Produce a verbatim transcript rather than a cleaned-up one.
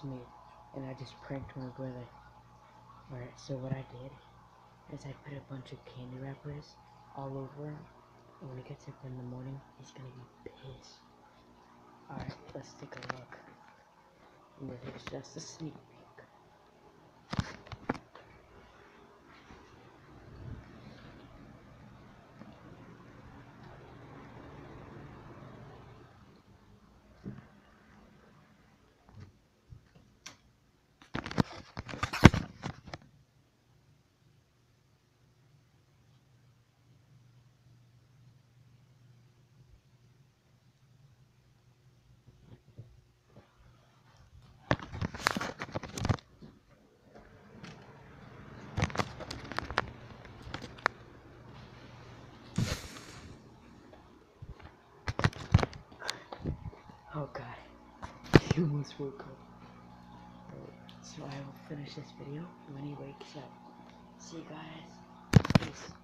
just me, and I just pranked my brother. Alright, so what I did is I put a bunch of candy wrappers all over him, and when he gets up in the morning, he's gonna be pissed. Alright, let's take a look. And this is just a sneak peek. Oh god, he almost woke up. So I will finish this video when he wakes up. See you guys. Peace.